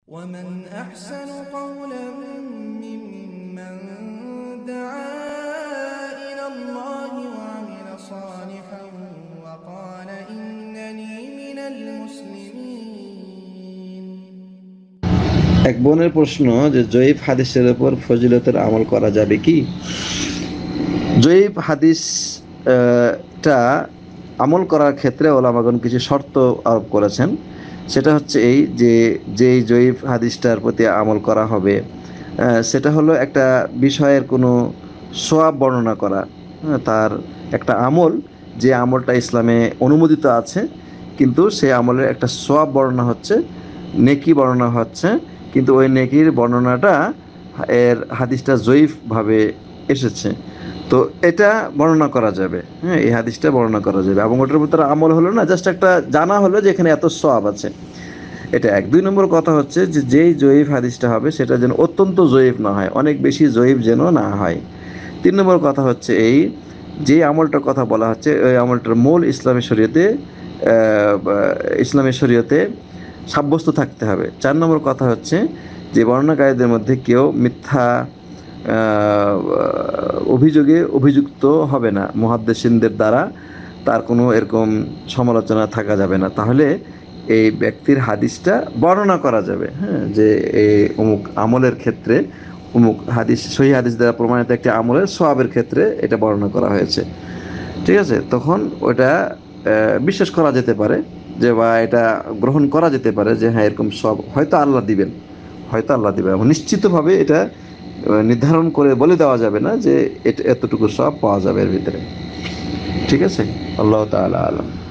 ومن أحسن قولا ممن دعا إلى الله وعمل صالحا وقال إنني من المسلمين। এক বোনের প্রশ্ন যে জয়ীফ হাদিসের উপর ফজিলতের আমল করা যাবে কি? জয়ীফ হাদিসটা আমল করার ক্ষেত্রে ওলামাগণ কিছু শর্ত আরোপ করেছেন। সেটা হচ্ছে এই যে যেই জয়ীফ হাদিসটার প্রতি আমল করা হবে সেটা হলো একটা বিষয়ের কোনো সোয়াব বর্ণনা করা, তার একটা আমল, যে আমলটা ইসলামে অনুমোদিত আছে, কিন্তু সেই আমলের একটা সোয়াব বর্ণনা হচ্ছে, নেকি বর্ণনা হচ্ছে, কিন্তু ওই নেকির বর্ণনাটা হাদিসটা জয়ীফভাবে এসেছে। তো এটা বর্ণনা করা যাবে, হ্যাঁ, এই হাদিসটা বর্ণনা করা যাবে, এবং ওটার ভিতরে আমল হলো না, জাস্ট একটা জানা হলো যে এখানে এত সওয়াব আছে। এটা এক। দুই নম্বর কথা হচ্ছে যে যেই জয়ীফ হাদিসটা হবে সেটা যেন অত্যন্ত জয়ীফ না হয়, অনেক বেশি জয়ীফ যেন না হয়। তিন নম্বর কথা হচ্ছে এই, যে আমলটার কথা বলা হচ্ছে ওই আমলটার মূল ইসলামী শরীয়তে সাব্যস্ত থাকতে হবে। চার নম্বর কথা হচ্ছে যে বর্ণনাকারীদের মধ্যে কেউ মিথ্যা অভিযোগে অভিযুক্ত হবে না, মুহাদ্দিসিনদের দ্বারা তার কোনো এরকম সমালোচনা থাকা যাবে না, তাহলে এই ব্যক্তির হাদিসটা বর্ণনা করা যাবে। হ্যাঁ, যে এই অমুক আমলের ক্ষেত্রে অমুক হাদিস, সহি হাদিস দ্বারা প্রমাণিত একটি আমলের সওয়াবের ক্ষেত্রে এটা বর্ণনা করা হয়েছে। ঠিক আছে, তখন ওটা বিশ্বাস করা যেতে পারে, যে বা এটা গ্রহণ করা যেতে পারে যে হ্যাঁ এরকম সব হয়তো আল্লাহ দিবেন, হয়তো আল্লাহ দিবেন, এবং নিশ্চিতভাবে এটা নির্ধারণ করে বলে দেওয়া যাবে না যে এটা এতটুকু সব পাওয়া যাবে এর ভিতরে। ঠিক আছে, আল্লাহ তাআলা আলাম।